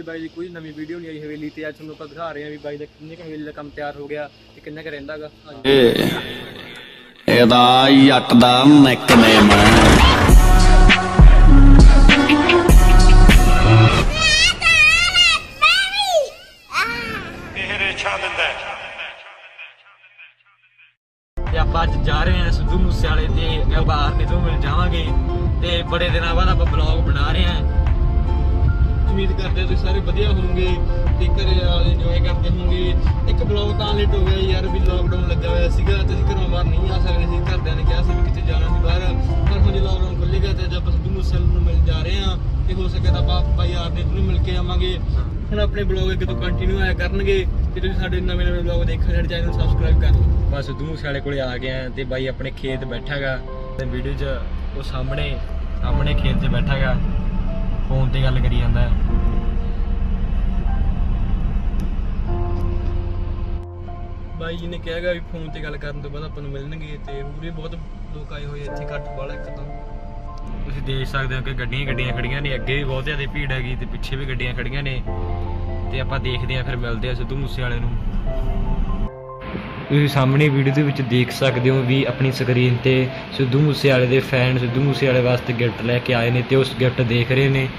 By की कोई नवी video नहीं आई हवेली ते। अज तुहानूं आपां दिखा रहे हैं भी बाई दा किन्ने क हवेली दा काम तैयार हो गया ते किन्ना क रहिंदा गा। ਇਹਦਾ ਜੱਟ ਦਾ ਨਿਕਨੇਮ ਹੈ। ਆਪਾਂ ਅੱਜ ਜਾ ਰਹੇ ਹਾਂ ਸਿੱਧੂ ਮੂਸੇਵਾਲੇ ਤੇ ਗਲਬਾਰ ਨੇ ਤੋਂ ਮਿਲ ਜਾਵਾਂਗੇ ਤੇ ਬੜੇ ਦਿਨਾਂ ਬਾਅਦ ਆਪਾਂ ਬਲੌਗ ਬਣਾ ਰਹੇ ਹਾਂ। ਉਮੀਦ ਕਰਦੇ ਤੁਸੀਂ ਸਾਰੇ ਵਧੀਆ ਹੋਵੋਗੇ ਤੇ ਘਰੇ ਇੰਜੋਏ ਕਰਦੇ ਹੋਵੋਗੇ। ਇੱਕ ਬਲੌਗ ਤਾਂ ਲੇਟ ਹੋ ਗਿਆ ਯਾਰ ਵੀ ਲੋਕਡਾਊਨ ਲੱਗਾ ਹੋਇਆ ਸੀਗਾ ਤੇ ਅਸੀਂ ਘਰੋਂ ਬਾਹਰ ਨਹੀਂ ਆ ਸਕਦੇ ਸੀ। ਘਰਦਿਆਂ ਨੇ ਕਿਹਾ ਸੀ ਵੀ ਕਿਤੇ ਜਾਣਾ ਨਹੀਂ ਬਾਹਰ, ਪਰ ਹੁਣ ਜੇ ਲੋਕਡਾਊਨ ਖੁੱਲੇਗਾ ਤੇ ਅੱਜ ਆਪਾਂ ਸਿੱਧੂ ਮੂਸੇਵਾਲੇ ਨੂੰ ਮਿਲ ਜਾ ਰਹੇ ਹਾਂ ਤੇ ਹੋ ਸਕੇ ਤਾਂ ਆਪਾਂ ਬਾਈ ਯਾਰ ਨੇ ਨੂੰ ਮਿਲ ਕੇ ਆਵਾਂਗੇ। ਹੁਣ ਆਪਣੇ ਬਲੌਗ ਅੱਗੇ ਤੋਂ ਕੰਟੀਨਿਊ ਆਇਆ ਕਰਨਗੇ ਤੇ ਤੁਸੀਂ ਸਾਡੇ ਨਵੇਂ ਬਲੌਗ ਦੇਖਣ ਸਾਡੇ ਚੈਨਲ ਨੂੰ ਸਬਸਕ੍ਰਾਈਬ ਕਰ ਲਓ। ਬਸ ਸਿੱਧੂ ਮੂਸੇਵਾਲੇ ਕੋਲੇ ਆ ਗਏ ਆ ਤੇ ਬਾਈ ਆਪਣੇ ਖੇਤ ਬੈਠਾ ਗਾ ਤੇ ਵੀਡੀਓ 'ਚ ਉਹ ਸਾਹਮਣੇ ਖੇਤ 'ਚ ਬੈਠਾ ਗਾ, ਫੋਨ ਤੇ ਗੱਲ ਕਰੀ ਜਾਂਦਾ। ਬਾਈ ਜੀ ਨੇ ਕਿਹਾ ਗਾ ਵੀ ਫੋਨ ਤੇ ਗੱਲ ਕਰਨ ਤੋਂ ਬਾਅਦ ਆਪਾਂ ਨੂੰ ਮਿਲਣਗੇ ਤੇ ਹੋਰ ਵੀ ਬਹੁਤ ਲੋਕ ਆਏ ਹੋਏ ਇੱਥੇ, ਘੱਟ ਵਾਲਾ ਇੱਕ ਤਾਂ ਤੁਸੀਂ ਦੇਖ ਸਕਦੇ ਹੋ ਕਿ ਗੱਡੀਆਂ ਖੜੀਆਂ ਨੇ, ਅੱਗੇ ਵੀ ਬਹੁਤ ਜ਼ਿਆਦਾ ਭੀੜ ਹੈਗੀ ਤੇ ਪਿੱਛੇ ਵੀ ਗੱਡੀਆਂ ਖੜੀਆਂ ਨੇ ਤੇ ਆਪਾਂ ਦੇਖਦੇ ਹਾਂ ਫਿਰ ਮਿਲਦੇ ਆ ਸਿੱਧੂ ਮੂਸੇਵਾਲੇ ਨੂੰ। ਤੁਸੀਂ ਸਾਹਮਣੇ ਵੀਡੀਓ ਦੇ ਵਿੱਚ ਦੇਖ ਸਕਦੇ ਹੋ ਵੀ ਆਪਣੀ ਸਕਰੀਨ ਤੇ ਸਿੱਧੂ ਮੂਸੇਵਾਲੇ ਦੇ ਫੈਨ ਸਿੱਧੂ ਮੂਸੇਵਾਲੇ ਵਾਸਤੇ ਗਿਫਟ ਲੈ ਕੇ ਆਏ ਨੇ ਤੇ ਉਸ ਗਿਫਟ ਦੇਖ ਰਹੇ ਨੇ।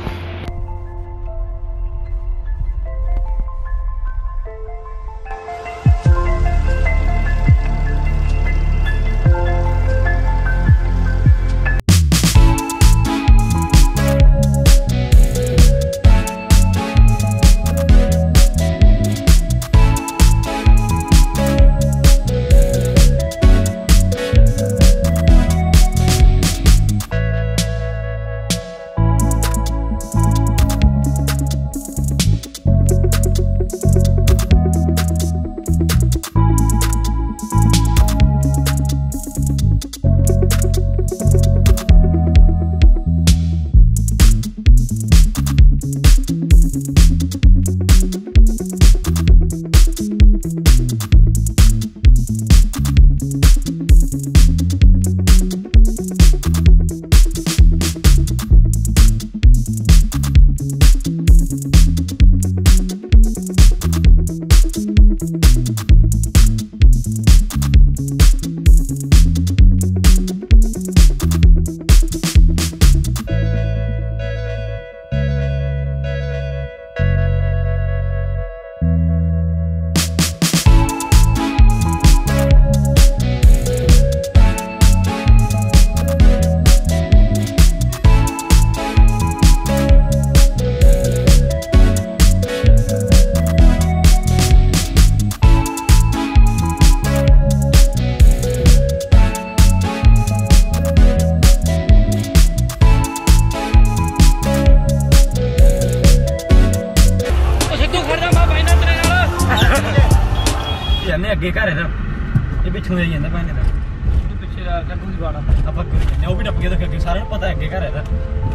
ਅੱਗੇ ਘਰ ਇਹਦਾ ਇਹ ਪਿੱਛੋਂ ਆਈ ਜਾਂਦਾ ਭਾਣੇ ਦਾ ਪਿੱਛੇ ਕੱਢੂ ਦੀ ਬਾੜਾ ਆਪਾਂ ਉਹ ਵੀ ਟੱਪ ਕੇ ਤਾਂ ਅੱਗੇ ਸਾਰਿਆਂ ਨੂੰ ਪਤਾ ਅੱਗੇ ਘਰ ਇਹਦਾ।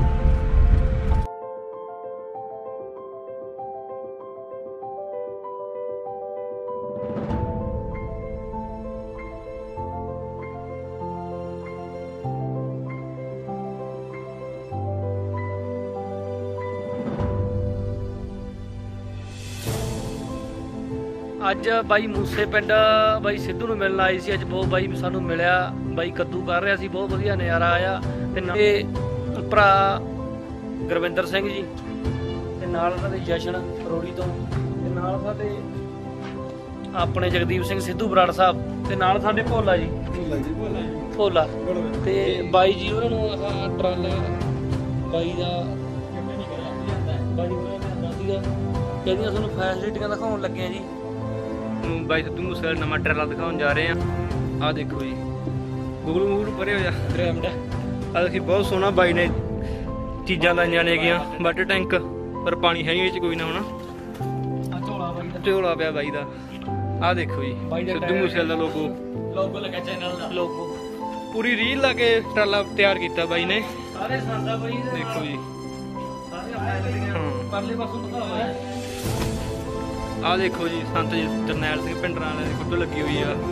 ਅੱਜ ਬਾਈ ਮੂਸੇ ਪਿੰਡ ਬਾਈ ਸਿੱਧੂ ਨੂੰ ਮਿਲਣ ਆਈ ਸੀ। ਅੱਜ ਬਹੁਤ ਬਾਈ ਸਾਨੂੰ ਮਿਲਿਆ, ਬਾਈ ਕੱਦੂ ਕਰ ਰਿਹਾ ਸੀ, ਬਹੁਤ ਵਧੀਆ ਨਜ਼ਾਰਾ ਆਇਆ ਤੇ ਭਰਾ ਗੁਰਵਿੰਦਰ ਸਿੰਘ ਜੀ ਤੇ ਨਾਲ ਸਾਡੇ ਜਸ਼ਨ ਰੋੜੀ ਤੋਂ ਤੇ ਨਾਲ ਸਾਡੇ ਆਪਣੇ ਜਗਦੀਪ ਸਿੰਘ ਸਿੱਧੂ ਬਰਾੜ ਸਾਹਿਬ ਤੇ ਨਾਲ ਸਾਡੇ ਭੋਲਾ ਜੀ ਭੋਲਾ ਤੇ ਬਾਈ ਜੀ ਉਹਨਾਂ ਨੂੰ ਆਹ ਟਰਾਲਾ ਬਾਈ ਦਾ ਬਾਈ ਉਹਨਾਂ ਸੀਗਾ ਕਹਿੰਦੀਆਂ ਤੁਹਾਨੂੰ ਫੈਸਿਲਿਟੀਆਂ ਦਿਖਾਉਣ ਲੱਗੇ ਜੀ। ਬਾਈ ਸਿੱਧੂ ਮੂਸੇਵਾਲੇ ਨਵਾਂ ਟਰਾਲਾ ਦਿਖਾਉਣ ਜਾ ਰਹੇ ਆ। ਆਹ ਦੇਖੋ ਜੀ ਗੂਗਲ ਮੂਗਲ ਪਰੇ ਹੋ ਜਾ ਡਰਾਮਡਾ ਆ ਦੇਖੀ ਬਹੁਤ ਸੋਹਣਾ ਬਾਈ ਨੇ ਚੀਜ਼ਾਂ ਲਾਈਆਂ ਨੇਗੀਆਂ, ਵਾਟਰ ਟੈਂਕ ਪਰ ਪਾਣੀ ਹੈ ਨਹੀਂ ਵਿੱਚ ਕੋਈ ਨਾ। ਹੁਣ ਝੋਲਾ ਪਿਆ ਬਾਈ ਦਾ। ਆਹ ਦੇਖੋ ਜੀ ਸਿੱਧੂ ਮੂਸੇਵਾਲੇ ਦਾ ਲੋਗੋ ਲੱਗਾ, ਚੈਨਲ ਦਾ ਲੋਗੋ ਪੂਰੀ ਰੀਲ ਲਾ ਕੇ ਟਰਾਲਾ ਤਿਆਰ ਕੀਤਾ ਬਾਈ ਨੇ। ਸਾਰੇ ਸਾਡਾ ਬਾਈ ਦੇਖੋ ਜੀ ਪਰਲੇ ਪਾਸੋਂ ਦਿਖਾਵਾ। ਆਹ ਦੇਖੋ ਜੀ ਸੰਤ ਜਰਨੈਲ ਸਿੰਘ ਪਿੰਡਰਾਂ ਵਾਲਿਆਂ ਦੀ ਫੋਟੋ ਲੱਗੀ ਹੋਈ ਆ,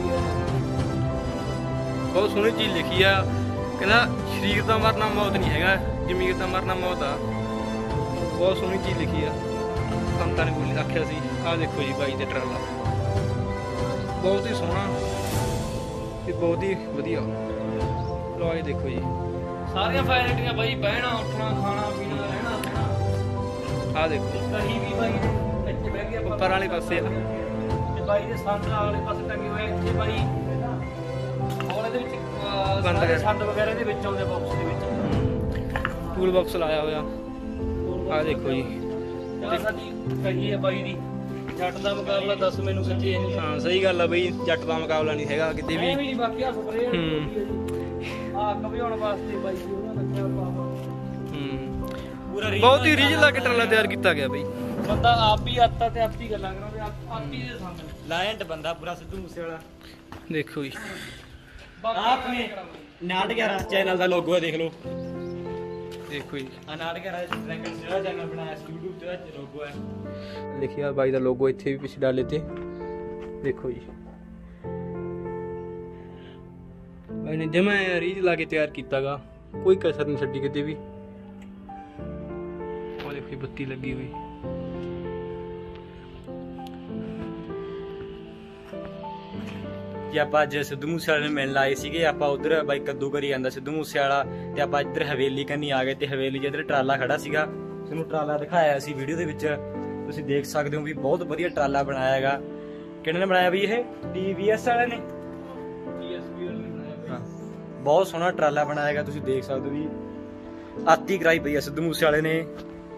ਬਹੁਤ ਸੋਹਣੀ ਚੀਜ਼ ਲਿਖੀ ਆ। ਕਹਿੰਦਾ ਸ਼ਰੀਰ ਦਾ ਮਰਨਾ ਮੌਤ ਨਹੀਂ ਹੈਗਾ, ਜ਼ਮੀਰ ਦਾ ਮਰਨਾ ਮੌਤ ਆ। ਬਹੁਤ ਸੋਹਣੀ ਚੀਜ਼ ਲਿਖੀ ਆ। ਸੰਤਾਂ ਨੇ ਬੋਲੀ ਆਖਿਆ ਸੀ। ਆਹ ਦੇਖੋ ਜੀ ਬਾਈ ਤੇ ਟਰਾਲਾ ਬਹੁਤ ਹੀ ਸੋਹਣਾ ਤੇ ਬਹੁਤ ਹੀ ਵਧੀਆ। ਲਓ ਇਹ ਦੇਖੋ ਜੀ ਸਾਰੀਆਂ ਫੈਸਿਲਿਟੀਆਂ ਬਾਈ, ਬਹਿਣਾ ਉੱਠਣਾ ਖਾਣਾ ਪੀਣਾ ਰਹਿਣਾ ਸਹਿਣਾ। ਆਹ ਦੇਖੋ ਕਹੀ ਵੀ ਬਾਈ ਨੇ ਇੱਥੇ ਬਹਿ ਗਿਆ ਉੱਪਰ ਵਾਲੇ ਪਾਸੇ ਆ ਤੇ ਬਾਈ ਦੇ ਸੰਦ ਵਾਲੇ ਪਾਸੇ ਟੰਗੇ ਹੋਏ ਇੱਥੇ ਬਾਈ ਹੌਲ ਦੇ ਵਿੱਚ ਬੰਦ ਸਾਰੇ ਹੈ। ਸੰਦ ਵਗੈਰਾ ਦੇ ਵਿੱਚ ਆਉਂਦੇ ਬਾਕਸ ਦੇ ਵਿੱਚ। ਟੂਲ ਬਾਕਸ ਲਾਇਆ ਹੋਇਆ। ਆਹ ਦੇਖੋ ਜੀ ਤੇ ਸਾਡੀ ਕਹੀ ਹੈ ਬਾਈ ਦੀ, ਜੱਟ ਦਾ ਮੁਕਾਬਲਾ ਦੱਸ ਮੈਨੂੰ ਸੱਚੀ ਇਹ ਹਾਂ ਸਹੀ ਗੱਲ ਆ ਬਈ, ਜੱਟ ਦਾ ਮੁਕਾਬਲਾ ਨਹੀਂ ਹੈਗਾ ਕਿਤੇ ਵੀ। ਨਹੀਂ ਬਾਕੀ ਆ ਸਪਰੇ ਆ ਕਵਿਆਉਣ ਵਾਸਤੇ ਬਾਈ ਜੀ ਉਹਨਾਂ ਦਾ ਰੱਖਿਆ ਪਾਵਾ ਪੂਰਾ ਬਹੁਤ ਹੀ ਰੀਝ ਲਾ ਕੇ ਟਰਾਲਾ ਤਿਆਰ ਕੀਤਾ ਗਿਆ ਬਈ। ਬੰਦਾ ਆਪ ਹੀ ਆਤਾ ਤੇ ਆਪ ਹੀ ਗੱਲਾਂ ਕਰਾਂਗੇ, ਆਪ ਹੀ ਦੇ ਸਾਹਮਣੇ ਲਾਇੰਟ ਬੰਦਾ ਪੂਰਾ ਸਿੱਧੂ ਮੂਸੇ ਵਾਲਾ। ਦੇਖੋ ਜੀ ਆਪਣੇ 911 ਚੈਨਲ ਦਾ ਲੋਗੋ ਹੈ, ਦੇਖ ਲਓ। ਦੇਖੋ ਜੀ ਆ 911 ਰੈਂਕਰ ਜਿਹੜਾ ਚੈਨਲ ਬਣਾਇਆ YouTube ਤੇ ਲੋਗੋ ਹੈ ਲਿਖਿਆ ਬਾਈ ਦਾ ਲੋਗੋ ਇੱਥੇ ਵੀ ਪਿੱਛੇ ਡਾਲੇ ਤੇ। ਦੇਖੋ ਜੀ ਬਾਈ ਨੇ ਜਮਾ ਰੀਝ ਲਾ ਕੇ ਤਿਆਰ ਕੀਤਾਗਾ, ਕੋਈ ਕਸਰ ਨਹੀਂ ਛੱਡੀ ਕਿਤੇ ਵੀ। ਉਹ ਦੇਖੋ ਬੱਤੀ ਲੱਗੀ ਹੋਈ। ਜੀ ਆਪਾਂ ਅੱਜ ਸਿੱਧੂ ਮੂਸੇ ਵਾਲੇ ਨੂੰ ਮਿਲਣ ਆਏ ਸੀਗੇ। ਆਪਾਂ ਉਧਰ ਬਾਈ ਕੱਦੂ ਕਰੀ ਜਾਂਦਾ ਸਿੱਧੂ ਮੂਸੇ ਵਾਲਾ, ਤੇ ਆਪਾਂ ਇੱਧਰ ਹਵੇਲੀ ਕੰਨੀ ਆ ਗਏ। ਤੇ ਹਵੇਲੀ ਜਿੱਧਰ ਟਰਾਲਾ ਖੜਾ ਸੀਗਾ, ਤੁਹਾਨੂੰ ਟਰਾਲਾ ਦਿਖਾਇਆ ਸੀ ਵੀਡੀਓ ਦੇ ਵਿੱਚ, ਤੁਸੀਂ ਦੇਖ ਸਕਦੇ ਹੋ ਵੀ ਬਹੁਤ ਵਧੀਆ ਟਰਾਲਾ ਬਣਾਇਆ ਹੈਗਾ। ਕਿਹਨੇ ਨੇ ਬਣਾਇਆ ਵੀ ਇਹ TVS ਵਾਲੇ ਨੇ, ਬਹੁਤ ਸੋਹਣਾ ਟਰਾਲਾ ਬਣਾਇਆ ਹੈਗਾ। ਤੁਸੀਂ ਦੇਖ ਸਕਦੇ ਹੋ ਵੀ ਆਤੀ ਕਰਾਈ ਪਈ ਆ ਸਿੱਧੂ ਮੂਸੇ ਵਾਲੇ ਨੇ,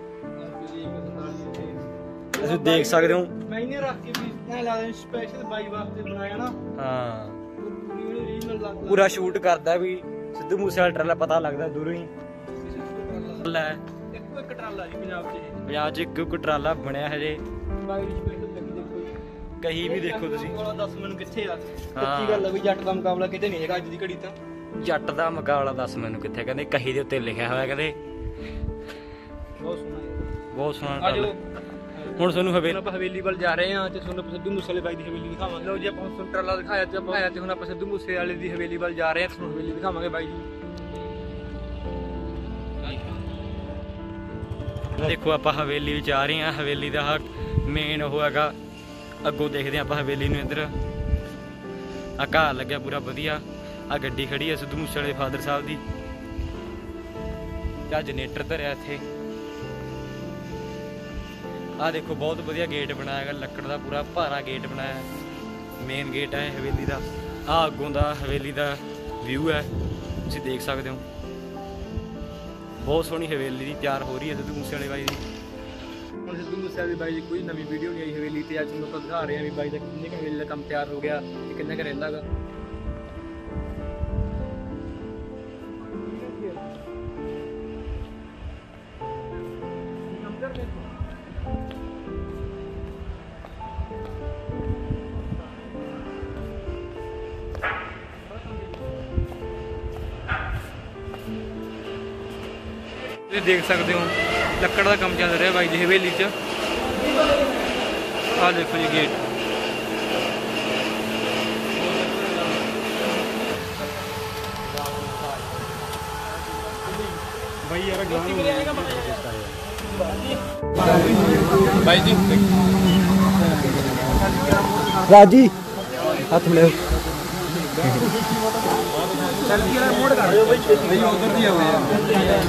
ਤੁਸੀਂ ਦੇਖ ਸਕਦੇ ਹੋ। ਮੈਨੇ ਰੱਖ ਕੇ ਵੀ ਐ ਲਾ ਦੇ ਸਪੈਸ਼ਲ ਬਾਈ ਵਾਸਤੇ ਬਣਾਇਆ ਨਾ। ਹਾਂ ਪੂਰੀ ਰੀਜਨਲ ਲੱਗ ਪੂਰਾ ਸ਼ੂਟ ਕਰਦਾ ਵੀ ਸਿੱਧੂ ਮੂਸੇ ਵਾਲਾ ਟਰਾਲਾ ਪਤਾ ਲੱਗਦਾ ਦੂਰੋਂ ਹੀ। ਲੈ ਇੱਕੋ ਇੱਕ ਟਰਾਲਾ ਜੀ ਪੰਜਾਬ 'ਚ ਇਹ। ਪੰਜਾਬ 'ਚ ਇੱਕ ਟਰਾਲਾ ਬਣਿਆ ਹਜੇ, ਬਾਈ ਦੀ ਸਪੈਸ਼ਲ ਲੱਗੀ ਦੇਖੋ ਜੀ। ਕਹੀ ਵੀ ਦੇਖੋ ਤੁਸੀਂ। ਕੋਲ ਦੱਸ ਮੈਨੂੰ ਕਿੱਥੇ ਆ। ਹਾਂ। ਸੱਚੀ ਗੱਲ ਆ ਵੀ ਜੱਟ ਦਾ ਮੁਕਾਬਲਾ ਕਿਤੇ ਨਹੀਂ ਹੈਗਾ ਅੱਜ ਦੀ ਘੜੀ ਤਾਂ। ਜੱਟ ਦਾ ਮੁਕਾਬਲਾ ਦੱਸ ਮੈਨੂੰ ਕਿੱਥੇ, ਕਹਿੰਦੇ ਕਹੀ ਦੇ ਉੱਤੇ ਲਿਖਿਆ ਹੋਇਆ, ਕਹਿੰਦੇ ਬਹੁਤ ਸੋਹਣਾ ਹੈ। ਬਹੁਤ ਸੋਹਣਾ ਆਜੋ ਟਰਾਲਾ। ਹੁਣ ਤੁਹਾਨੂੰ ਹੁਣ ਆਪਾਂ ਹਵੇਲੀ ਵੱਲ ਜਾ ਰਹੇ ਹਾਂ ਤੇ ਤੁਹਾਨੂੰ ਸਿੱਧੂ ਮੂਸੇ ਵਾਲੇ ਬਾਈ ਦੀ ਹਵੇਲੀ ਦਿਖਾਵਾਂਗੇ। ਲਓ ਜੀ ਆਪਾਂ ਹੁਣ ਟਰਾਲਾ ਦਿਖਾਇਆ ਤੇ ਆਪਾਂ ਆਇਆ ਤੇ ਹੁਣ ਆਪਾਂ ਸਿੱਧੂ ਮੂਸੇ ਵਾਲੇ ਦੀ ਹਵੇਲੀ ਵੱਲ ਜਾ ਰਹੇ ਹਾਂ, ਤੁਹਾਨੂੰ ਹਵੇਲੀ ਦਿਖਾਵਾਂਗੇ ਬਾਈ ਦੀ। ਦੇਖੋ ਆਪਾਂ ਹਵੇਲੀ ਵਿੱਚ ਆ ਰਹੇ ਹਾਂ। ਹਵੇਲੀ ਦਾ ਮੇਨ ਉਹ ਹੈਗਾ, ਅੱਗੋਂ ਦੇਖਦੇ ਹਾਂ ਆਪਾਂ ਹਵੇਲੀ ਨੂੰ। ਇੱਧਰ ਆ ਘਾਹ ਲੱਗਿਆ ਪੂਰਾ ਵਧੀਆ। ਆ ਗੱਡੀ ਖੜੀ ਹੈ ਸਿੱਧੂ ਮੂਸੇ ਵਾਲੇ ਫਾਦਰ ਸਾਹਿਬ ਦੀ, ਤੇ ਜਨਰੇਟਰ ਧਰਿਆ ਇੱਥੇ। ਆ ਦੇਖੋ ਬਹੁਤ ਵਧੀਆ ਗੇਟ ਬਣਾਇਆ ਹੈਗਾ, ਲੱਕੜ ਦਾ ਪੂਰਾ ਭਾਰਾ ਗੇਟ ਬਣਾਇਆ। ਮੇਨ ਗੇਟ ਹੈ ਹਵੇਲੀ ਦਾ। ਆ ਅੱਗੋਂ ਦਾ ਹਵੇਲੀ ਦਾ ਵਿਊ ਹੈ, ਤੁਸੀਂ ਦੇਖ ਸਕਦੇ ਹੋ। ਬਹੁਤ ਸੋਹਣੀ ਹਵੇਲੀ ਦੀ ਤਿਆਰ ਹੋ ਰਹੀ ਹੈ ਸਿੱਧੂ ਮੂਸੇ ਵਾਲੇ ਬਾਈ ਦੀ। ਹੁਣ ਸਿੱਧੂ ਮੂਸੇ ਵਾਲੇ ਬਾਈ ਦੀ ਕੋਈ ਨਵੀਂ ਵੀਡੀਓ ਨਹੀਂ ਆਈ ਹਵੇਲੀ ਤੇ। ਅੱਜ ਤੁਹਾਨੂੰ ਆਪਾਂ ਦਿਖਾ ਰਹੇ ਹਾਂ ਵੀ ਬਾਈ ਦਾ ਕਿੰਨੇ ਕੁ ਹਵੇਲੀ ਦਾ ਕੰਮ ਤਿਆਰ ਹੋ ਗਿਆ ਤੇ ਕਿੰਨਾ ਕੁ ਰਹਿੰਦਾ ਗਾ। ਤੁਸੀਂ ਦੇਖ ਸਕਦੇ ਹੋ ਲੱਕੜ ਦਾ ਕੰਮ ਚੱਲ ਰਿਹਾ ਬਾਈ ਦੀ ਹਵੇਲੀ 'ਚ। ਆਹ ਦੇਖੋ ਜੀ ਗੇਟ। ਬਾਈ ਯਾਰ ਬਾਈ ਜੀ ਰਾਜੀ ਹੱਥ ਮਿਲਾਓ। ਸੈਲਫੀ ਵਾਲਾ ਮੋੜ ਕਰ ਦਿਓ ਬਈ ਉਧਰ ਦੀ ਆਵੇ ਯਾਰ।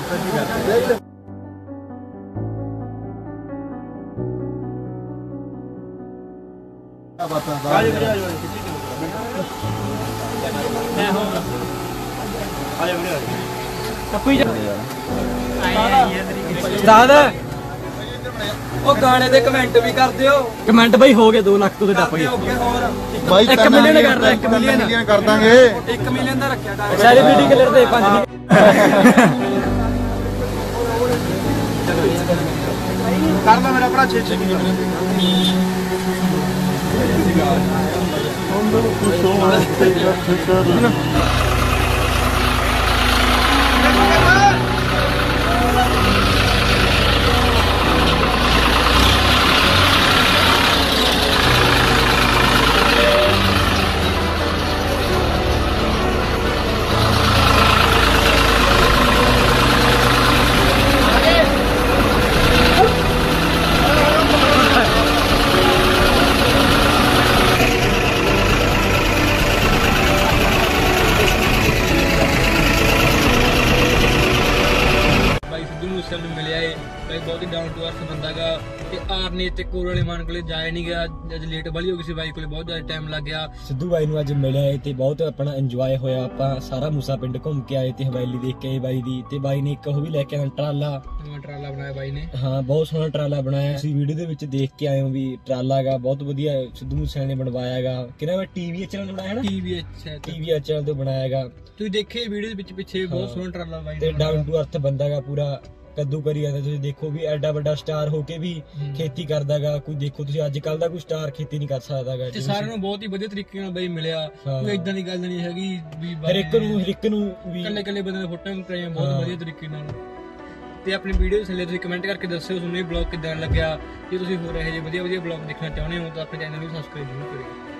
ਉਹ ਗਾਣੇ ਦੇ ਕਮੈਂਟ ਵੀ ਕਰ ਦਿਓ। ਕਮੈਂਟ ਬਾਈ ਹੋ ਗਏ 2 ਲੱਖ ਤੋਂ ਟੱਪ ਗਏ ਬਾਈ 1 ਮਿਲੀਅਨ ਕਰ ਰਿਹਾ 1 ਮਿਲੀਅਨ ਕਰ ਦਾਂਗੇ। 1 ਮਿਲੀਅਨ ਦਾ ਰੱਖਿਆ ਟਾਰਗੇਟ। ਸੈਲੀਬ੍ਰਿਟੀ ਕਲਰ ਦੇ 5 ਕਰਦਾ ਮੇਰਾ ਭਰਾ 6 ਕਿਲੋਮੀਟਰ। ਕਰਨੀ ਤੇ ਕੋਲ ਵਾਲੇ ਮਾਨ ਕੋਲੇ ਜਾਇਆ ਨਹੀਂ ਗਿਆ, ਅੱਜ ਲੇਟ ਵਾਲੀ ਹੋ ਗਈ ਸੀ ਬਾਈ ਕੋਲੇ, ਬਹੁਤ ਜ਼ਿਆਦਾ ਟਾਈਮ ਲੱਗ ਗਿਆ। ਸਿੱਧੂ ਬਾਈ ਨੂੰ ਅੱਜ ਮਿਲਿਆ ਤੇ ਬਹੁਤ ਆਪਣਾ ਇੰਜੋਏ ਹੋਇਆ। ਆਪਾਂ ਸਾਰਾ ਮੂਸਾ ਪਿੰਡ ਘੁੰਮ ਕੇ ਆਏ ਤੇ ਹਵੇਲੀ ਦੇਖ ਕੇ ਆਏ ਬਾਈ ਦੀ, ਤੇ ਬਾਈ ਨੇ ਇੱਕ ਉਹ ਵੀ ਲੈ ਕੇ ਆਇਆ ਟਰਾਲਾ, ਨਵਾਂ ਟਰਾਲਾ ਬਣਾਇਆ ਬਾਈ ਨੇ। ਹਾਂ ਬਹੁਤ ਸੋਹਣਾ ਟਰਾਲਾ ਬਣਾਇਆ। ਤੁਸੀਂ ਵੀਡੀਓ ਦੇ ਵਿੱਚ ਦੇਖ ਕੇ ਆਏ ਹੋ ਵੀ ਟਰਾਲਾ ਹੈਗਾ ਬਹੁਤ ਵਧੀਆ, ਸਿੱਧੂ ਮੂਸੇਵਾਲੇ ਨੇ ਬਣਵਾਇਆ ਹੈਗਾ। ਕਿਹੜਾ ਵਾ TVH ਚੈਨਲ ਬਣਾਇਆ ਹੈ ਨਾ, TVH ਚੈਨਲ ਤੇ ਬਣਾਇਆ ਹੈਗਾ। ਤੁਸੀਂ ਦੇਖੇ ਵੀਡੀਓ ਦੇ ਵਿੱਚ ਪਿੱਛੇ ਬਹੁਤ ਸੋਹਣਾ ਟਰਾਲਾ ਬਾਈ ਤੇ ਡਾਊਨ ਟੂ ਅਰਥ ਬੰਦਾ ਹੈਗਾ, ਪੂਰਾ ਕੱਦੂ ਕਰੀ ਜਾਂਦਾ। ਤੁਸੀਂ ਦੇਖੋ ਵੀ ਐਡਾ ਵੱਡਾ ਸਟਾਰ ਹੋ ਕੇ ਵੀ ਖੇਤੀ ਕਰਦਾਗਾ। ਕੋਈ ਦੇਖੋ ਤੁਸੀਂ ਅੱਜ ਕੱਲ ਦਾ ਕੋਈ ਸਟਾਰ ਖੇਤੀ ਨਹੀਂ ਕਰ ਸਕਦਾਗਾ। ਤੇ ਸਾਰਿਆਂ ਨੂੰ ਬਹੁਤ ਹੀ ਵਧੀਆ ਤਰੀਕੇ ਨਾਲ ਬਾਈ ਮਿਲਿਆ, ਕੋਈ ਇਦਾਂ ਦੀ ਗੱਲ ਨਹੀਂ ਹੈਗੀ ਵੀ ਹਰ ਇੱਕ ਨੂੰ ਵੀ ਕੱਲੇ ਬੰਦੇ ਨੇ ਫੋਟੋਆਂ ਕਰਾਈਆਂ ਬਹੁਤ ਵਧੀਆ ਤਰੀਕੇ ਨਾਲ। ਤੇ ਆਪਣੀ ਵੀਡੀਓ ਦੇ ਥੱਲੇ ਤੁਸੀਂ ਕਮੈਂਟ ਕਰਕੇ ਦੱਸਿਓ ਤੁਹਾਨੂੰ ਇਹ ਬਲੌਗ ਕਿੱਦਾਂ ਲੱਗਿਆ। ਜੇ ਤੁਸੀਂ ਹੋਰ ਇਹੋ ਜਿਹੇ ਵਧੀਆ ਬਲੌਗ ਦੇਖਣਾ ਚਾਹੁੰਦੇ ਹੋ ਤਾਂ ਆਪਣੇ ਚੈਨਲ ਨੂੰ ਸਬਸਕ੍ਰਾਈਬ ਜ਼ਰੂਰ ਕਰਿਓ।